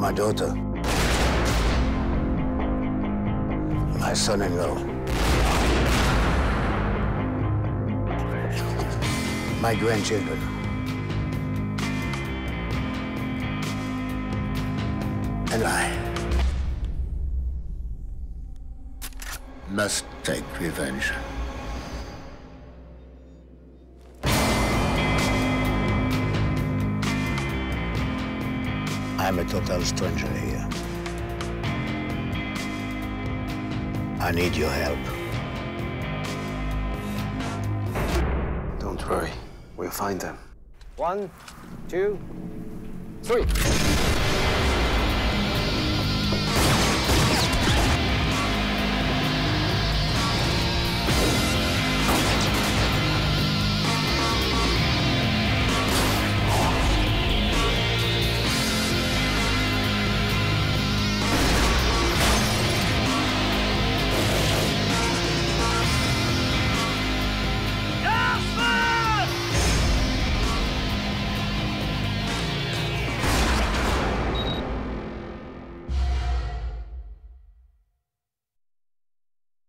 my daughter, my son-in-law, my grandchildren. And I must take revenge. I'm a total stranger here. I need your help. Don't worry, we'll find them. 1, 2, 3.